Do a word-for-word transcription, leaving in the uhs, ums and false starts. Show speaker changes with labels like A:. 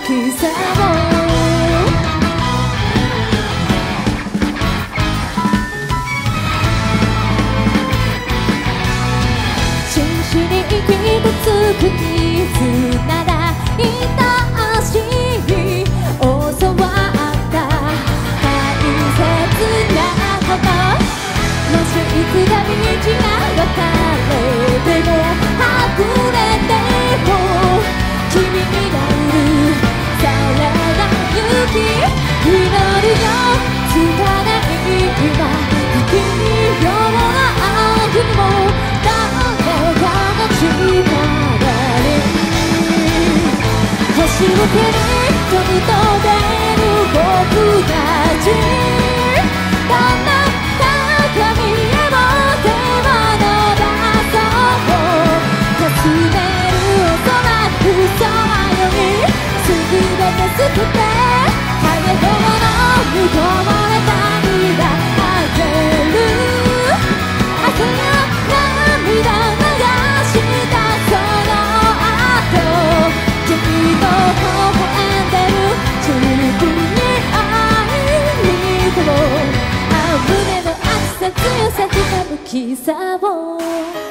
A: きさを真摯に息とつく絆なら愛しい教わった大切なこともしいつか道が分かれてもはぐれても君がいるさらな勇気祈るよつかない今生きような悪にも誰かの力に星を蹴り飛ぶ飛べる僕たちどんな高みへも手を伸ばそうかすめるおそらくそうより全て捨てて影のぬこまれた未来あげる汗や涙流したその後君の微笑んでる自分に会いに行こう胸の熱さ強さひたむきさを